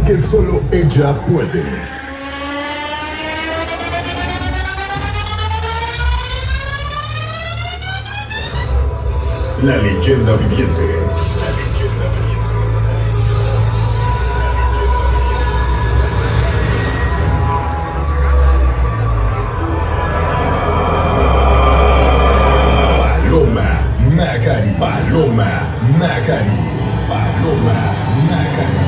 porque solo ella puede. La leyenda viviente. La leyenda viviente. Paloma Macari. Paloma Macari. Paloma Macari.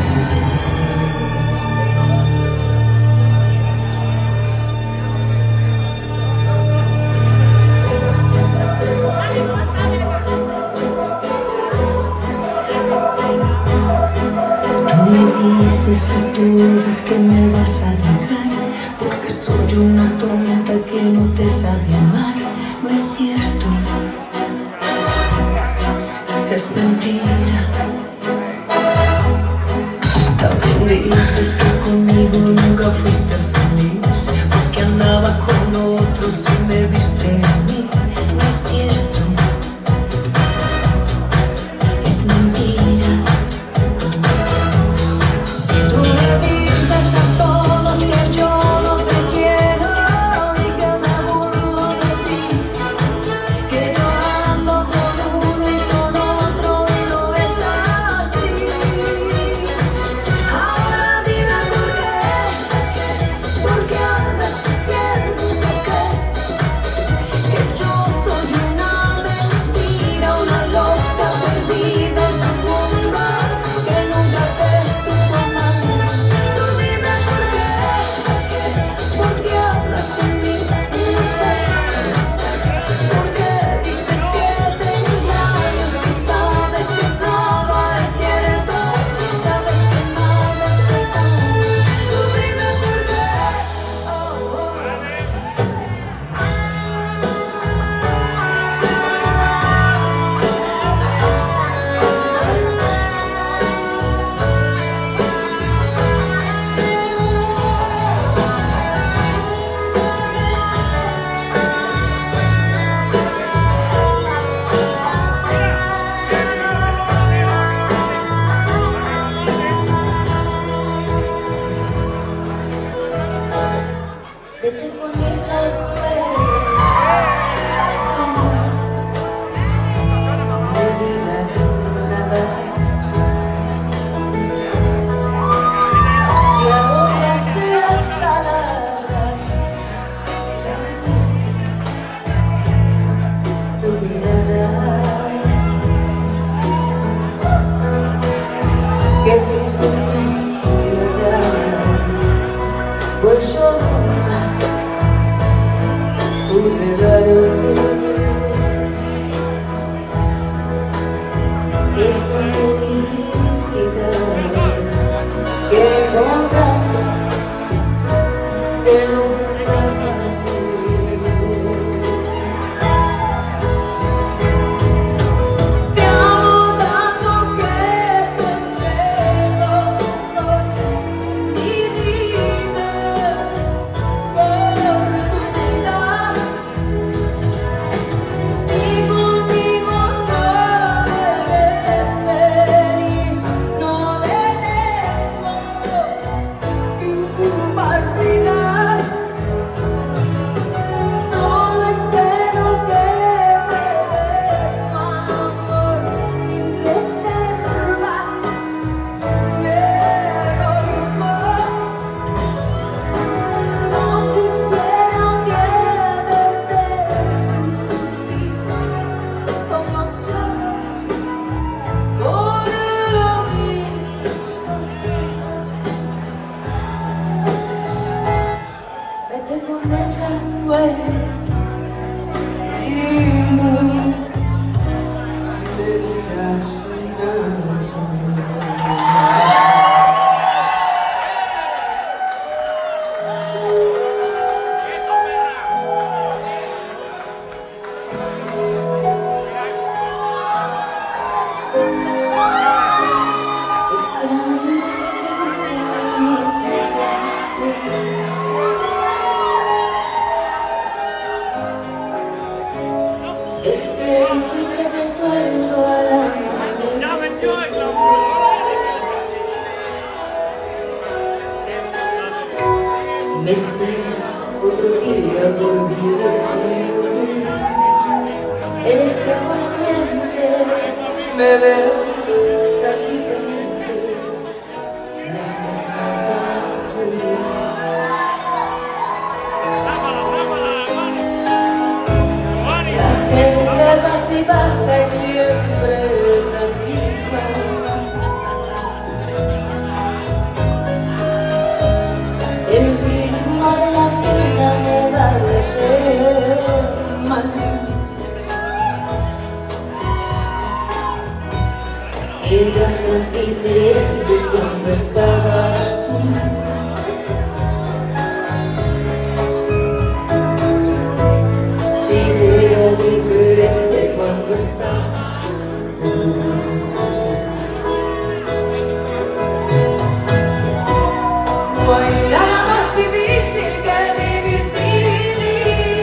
Dices a todos que me vas a dejar porque soy una tonta que no te sabe amar. No es cierto, es mentira. También dices que conmigo nunca fuiste feliz porque andaba con otros y me viste a mí. No es cierto, es mentira. Vete con ella, no me digas nada. Y ahora las palabras ya me diste tu mirada. Qué tristeza me da, pues yo nunca pude darte esa felicidad que encontraste en otra parte. Te amo tanto que te entrego mi vida por tu vida. Si conmigo no eres feliz, no detengo tu partida. Solo espero que me des tu amor sin reservas ni egoísmo. No quisiera un día verte sufrir como yo por lo mismo. Vete con ella, pues, y no me digas nada. Extraño mis espero y te recuerdo al amanecer. Me espera otro día por vivir sin ti. En este mente me veo tan diferente. Me haces falta tú. La gente pasa y pasa y siempre tan igual. El ritmo de la vida me va a hacer mal. Era tan diferente cuando estabas tú. Sí, era diferente cuando estabas tú. No hay nada más difícil que vivir sin ti.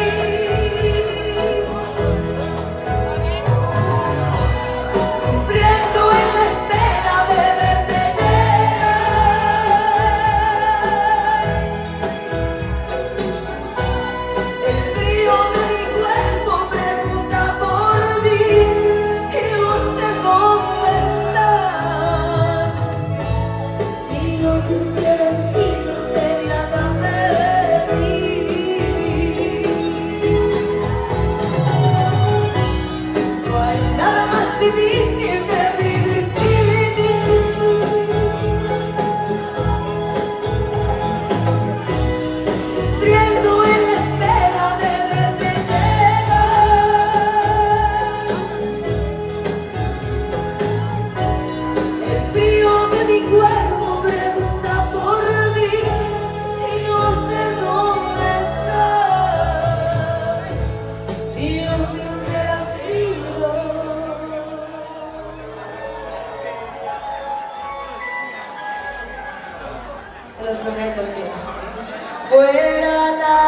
Sufriendo en la espera de verte llegar. El frío de mi cuerpo pregunta por ti y no sé dónde estás. Si no te hubieras sido sería tan feliz. No hay nada más difícil que vivir sin ti. Sufriendo en la espera de verte llegar. El frío de mi cuerpo pregunta por ti y no sé dónde estás. Si no te hubieras ido. Se los prometo que fuera tan